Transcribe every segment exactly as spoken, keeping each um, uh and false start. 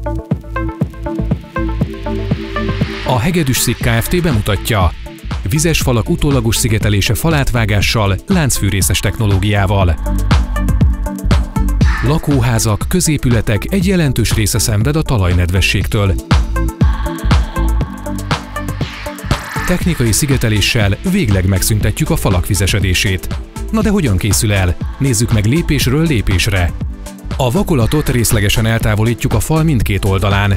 A Hegedűs-Szig Kft. Bemutatja: vizes falak utólagos szigetelése falátvágással, láncfűrészes technológiával. Lakóházak, középületek egy jelentős része szenved a talajnedvességtől. Technikai szigeteléssel végleg megszüntetjük a falak vizesedését. Na de hogyan készül el? Nézzük meg lépésről lépésre. A vakolatot részlegesen eltávolítjuk a fal mindkét oldalán.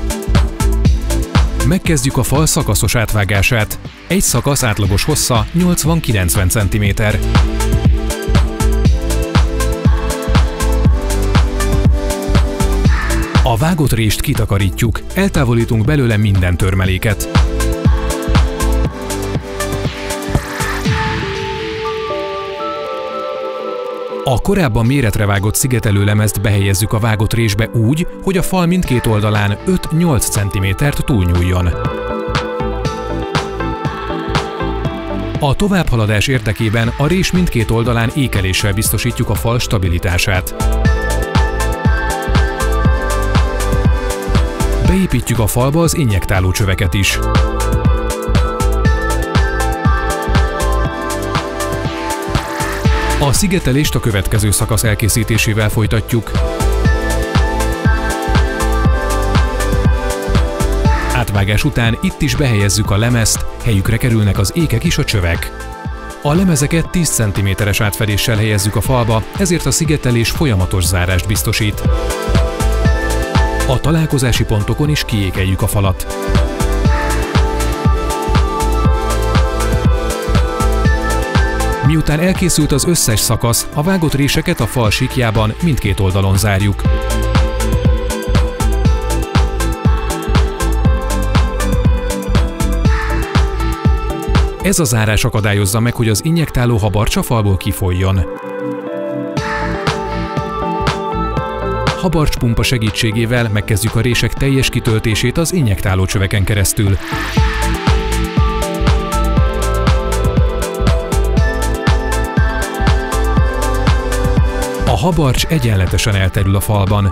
Megkezdjük a fal szakaszos átvágását. Egy szakasz átlagos hossza nyolcvan-kilencven centiméter. A vágott rést kitakarítjuk, eltávolítunk belőle minden törmeléket. A korábban méretre vágott szigetelőlemezt behelyezzük a vágott résbe úgy, hogy a fal mindkét oldalán öt-nyolc centimétert túlnyúljon. A továbbhaladás érdekében a rés mindkét oldalán ékeléssel biztosítjuk a fal stabilitását. Beépítjük a falba az injektáló csöveket is. A szigetelést a következő szakasz elkészítésével folytatjuk. Átvágás után itt is behelyezzük a lemezt, helyükre kerülnek az ékek és a csövek. A lemezeket tíz centiméteres átfedéssel helyezzük a falba, ezért a szigetelés folyamatos zárást biztosít. A találkozási pontokon is kiékeljük a falat. Miután elkészült az összes szakasz, a vágott réseket a fal síkjában mindkét oldalon zárjuk. Ez a zárás akadályozza meg, hogy az injektáló habarcs a falból kifolyjon. Habarcspumpa segítségével megkezdjük a rések teljes kitöltését az injektáló csöveken keresztül. A habarcs egyenletesen elterül a falban.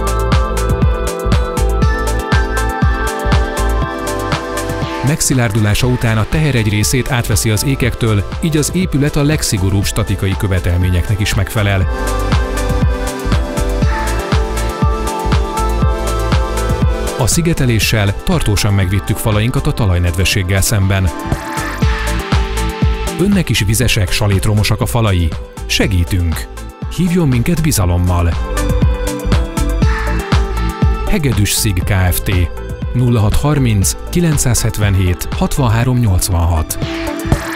Megszilárdulása után a teher egy részét átveszi az ékektől, így az épület a legszigorúbb statikai követelményeknek is megfelel. A szigeteléssel tartósan megvittük falainkat a talajnedvességgel szemben. Önnek is vizesek, salétromosak a falai? Segítünk! Hívjon minket bizalommal! Hegedűs-Szig Kft. nulla hat harminc kilencszázhetvenhét hatvanhárom nyolcvanhat